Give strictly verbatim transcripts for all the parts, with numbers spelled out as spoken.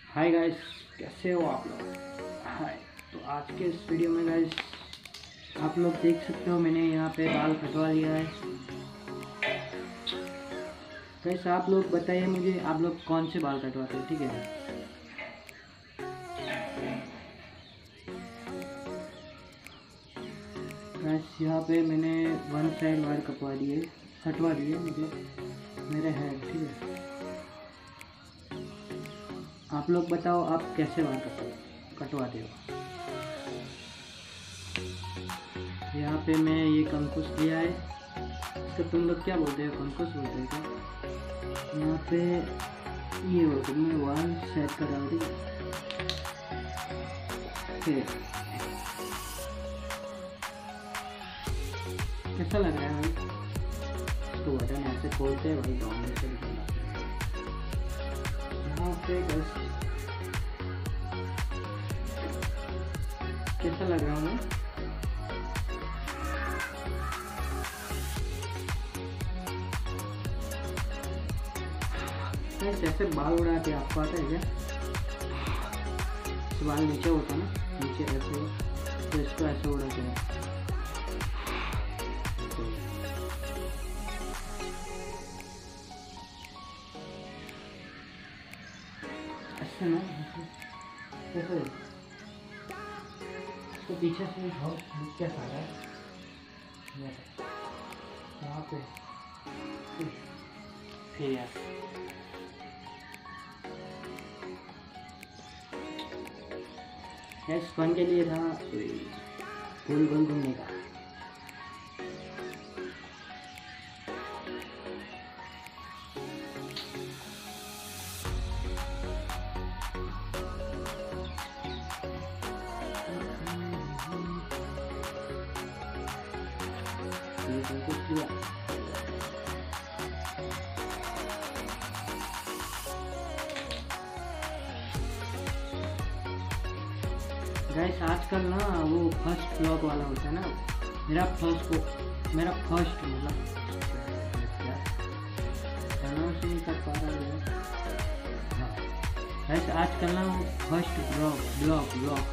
Hi guys, कैसे हो आप लोग। हाय, तो आज के इस वीडियो में गाइस आप लोग देख सकते हो मैंने यहाँ पे बाल कटवा लिया है। गाइस आप लोग बताइए मुझे, आप लोग कौन से बाल कटवाते हो, ठीक है। गाइस यहाँ पे मैंने वन साइड बाल कटवा दिए कटवा दिए मतलब मेरे हेयर, ठीक है। आप लोग बताओ आप कैसे बाल कटवाते हो। यहाँ पे मैं ये कंकुश लिया है, तो तुम लोग क्या बोलते हो, कंकुश बोलते हो क्या। यहाँ पे ये बोलते मैं बाल सेट करा रही फिर कैसा लग रहा है भाई। इसको बटन ऐसे खोलते हैं भाई, डाउन से यहाँ पे बस कैसा लग रहा हूँ मैं। ऐसे बाल उड़ाते आपको आता है क्या। बाल नीचे होता है ना, नीचे ऐसे, तो इसको ऐसे उड़ाते हैं। ऐसे ना ऐसे इसको पीछे से बहुत क्या खा रहा है यहाँ पे फिर यार गैस फन के लिए था गोल गोल घूमने का। ये सब कुछ किया गाइस। आजकल ना वो फर्स्ट ब्लॉग वाला होता है ना, मेरा फर्स्ट को मेरा फर्स्ट मतलब से नहीं कर पा रहा है। हाँ गाइस आजकल ना वो फर्स्ट ब्लॉग ब्लॉग ब्लॉग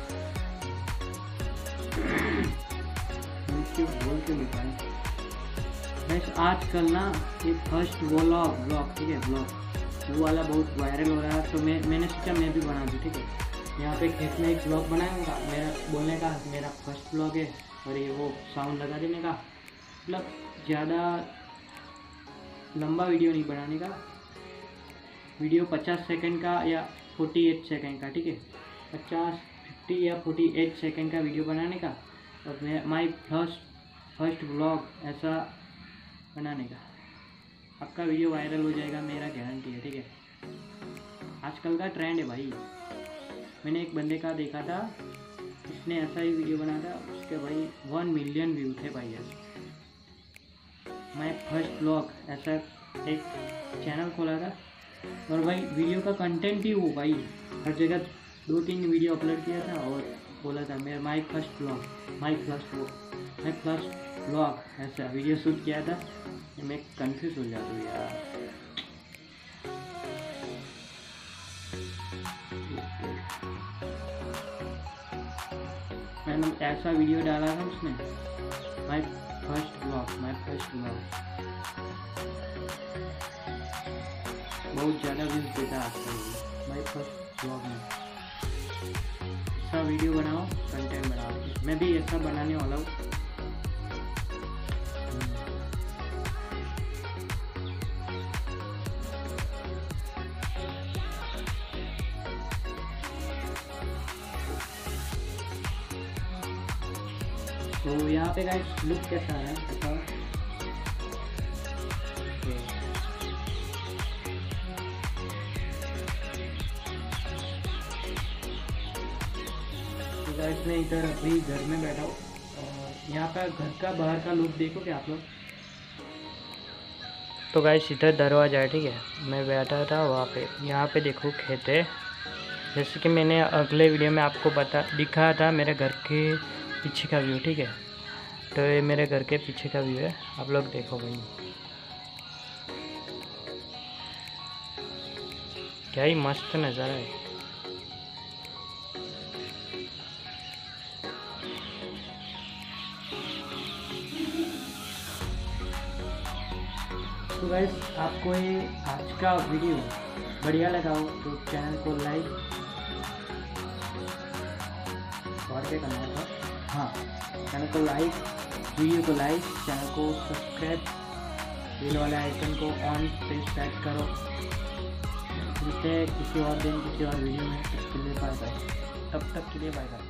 क्यों बोल के बताएं गाइस। आजकल ना ये फर्स्ट ब्लॉग ब्लॉग ठीक है, ब्लॉग वो वाला बहुत वायरल हो रहा है, तो मैं मैंने सोचा मैं भी बना दूँ, ठीक है। यहाँ पे खेत में एक ब्लॉग बनाऊंगा, मेरा बोलने का मेरा फर्स्ट ब्लॉग है, और ये वो साउंड लगा देने का, मतलब ज़्यादा लंबा वीडियो नहीं बनाने का, वीडियो पचास सेकंड का या अड़तालीस सेकंड का, ठीक है। पचास फिफ्टी या अड़तालीस सेकंड का वीडियो बनाने का, और मैं माई फर्स्ट फर्स्ट ब्लॉग ऐसा बनाने का। आपका वीडियो वायरल हो जाएगा, मेरा गारंटी है, ठीक है। आजकल का ट्रेंड है भाई। मैंने एक बंदे का देखा था, उसने ऐसा ही वीडियो बनाया था, उसके भाई वन मिलियन व्यू थे भाई। ऐसे मैं फर्स्ट ब्लॉग ऐसा एक चैनल खोला था, और भाई वीडियो का कंटेंट ही वो भाई हर जगह दो तीन वीडियो अपलोड किया था, और बोला था मेरा my first blog my first वो माई फर्स्ट ब्लॉग ऐसा वीडियो शूट किया था। मैं कंफ्यूज हो जाता हूँ यार। मैंने ऐसा वीडियो डाला था उसने, my first blog my first blog बहुत ज़्यादा व्यूज देता है आजकल। माई फर्स्ट ब्लॉग में ऐसा वीडियो बनाओ, कंटेंट बनाओ। मैं भी ऐसा बनाने वाला हूँ। तो यहाँ पे गाइस लुक कैसा है ऐसा। तो गाइस मैं इधर अभी घर में बैठा हूँ, और यहाँ का घर का बाहर का लुक देखो क्या आप लोग। तो गाइस इधर दरवाजा है, ठीक है। मैं बैठा था वहाँ पे, यहाँ पे देखो खेत है। जैसे कि मैंने अगले वीडियो में आपको बता दिखाया था मेरे घर के पीछे का व्यू, ठीक है। तो ये मेरे घर के पीछे का व्यू है, आप लोग देखो भाई। क्या ही मस्त नज़ारा है। तो गाइस आपको ये आज का वीडियो बढ़िया लगा हो तो चैनल को लाइक और क्या करना था, हाँ चैनल को लाइक वीडियो को लाइक चैनल को सब्सक्राइब, बेल वाले आइकन को ऑन पे सेट करो। मिलते हैं किसी और दिन किसी और वीडियो में, तब के लिए बाय बाय। तब तक के लिए बाय बाय।